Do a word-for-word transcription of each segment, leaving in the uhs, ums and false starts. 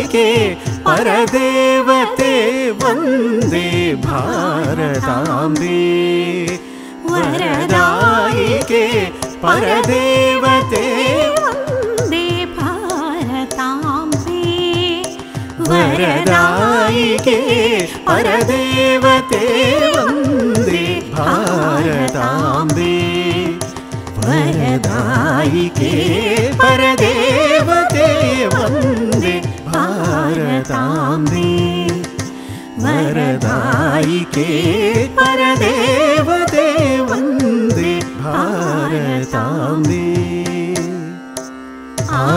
वरदायिके परदेवते वन्दे भारताम्बे वरदायिके परदेवते वन्दे भारताम्बे वरदायिके परदेवते वन्दे भारताम्बे वरदायिके परदेवते वन्दे भारताम्बे वरदायिके परदेवते वन्दे भारताम्बे आ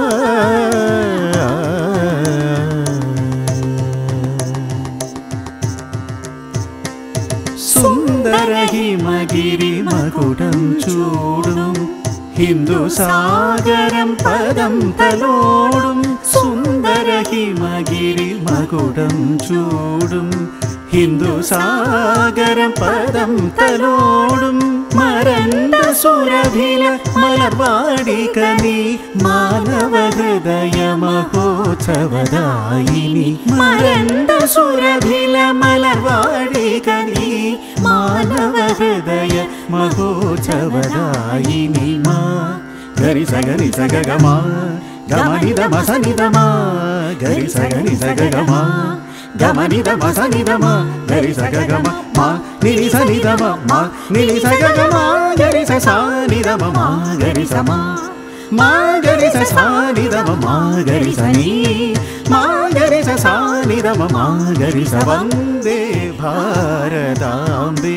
सुन्दर हिमगिरि मकुटं चूडुं हिन्दु सागरं पदं तलोडुं सुन्दर हिमगिरि मकुटं चूडुं हिन्दु सागरं पदं तलोडुं मरण्ड सुरभिल मलर्वाडिकनी मानव हृदय महोत्सवदायिनी मरण्ड सुरभिल मलर्वाडिकनी मानव हृदय महोत्सवदायिनी मा गरि स गरि स ग ग मा गमनि द म स नि द मा गरि स गरि स ग ग मा गमनि द म स नि द मा गरि स ग ग मा मा नि नि स नि द मा मा नि नि स ग ग मा गरि स सा नि द म मा गरि स मा मा गरि स सा नि द म मा गरि स नि मा गरि स सा नि द म मा गरि स वन्दे भारताम्बे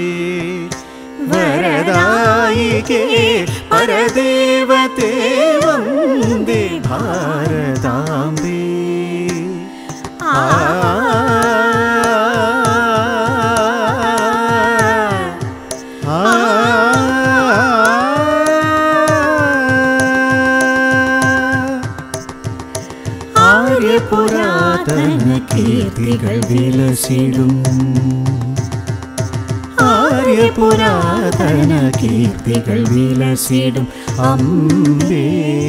वरदायिके परदेवते वन्दे भारताम्बे आ പുരാതന കീർത്തികൾ വിലസിടും ആര്യ പുരാതന കീർത്തികൾ വിലസിടും അംബേ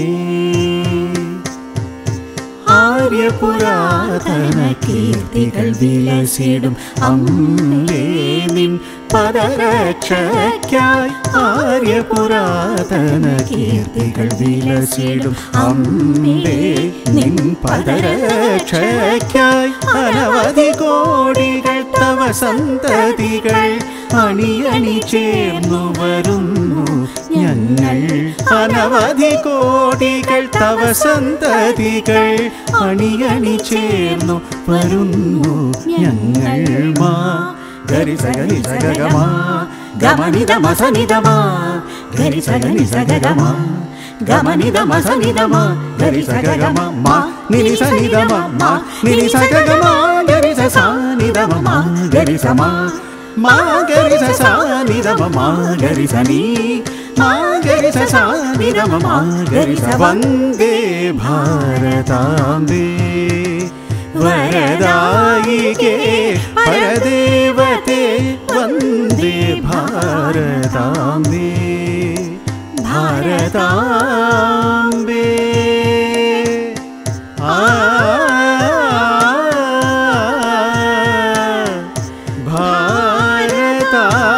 ആര്യ പുരാതന കീർത്തികൾ വിലസിടും അംബേ നിൻ പദരക്ഷയ്ക്കായി ആര്യ പുരാതന കീർത്തികൾ വിലസിടും അംബേ നിൻ പദരക്ഷയ്ക്കായി അനവധി കോടികൾ തവ സന്തതികൾ അണിയണി ചേർന്നു വരുന്നു ഞങ്ങൾ അനവധി കോടികൾ തവ സന്തതികൾ അണിയണി ചേർന്നു വരുന്നു ഞങ്ങൾ മാ ഗരി സ ഗരി സ ഗ ഗ മാ ഗമനി ദ മ സ നി ദ മാ ഗരി സ ഗരി സ ഗ ഗ മാ ഗമനി ദ മ സ നി ദ മാ ഗരി സ ഗ ഗ മാ മാ നി നി സ നി ദ മാ മാ നി നി സ ഗ ഗ മാ ഗരി സ സ നി ദ മ മാ ഗരി സ മാ മാ ഗരി സ സ നി ദ മ മാ ഗരി സ നി മാ ഗരി സ സ നി ദ മ മാ ഗരി സ വന്ദേ ഭാരതാംബേ വരദായികേ പരദേവതേ വന്ദേ ഭാരതാംബേ ഭാരതാംബേ ആ ഭാരതാംബേ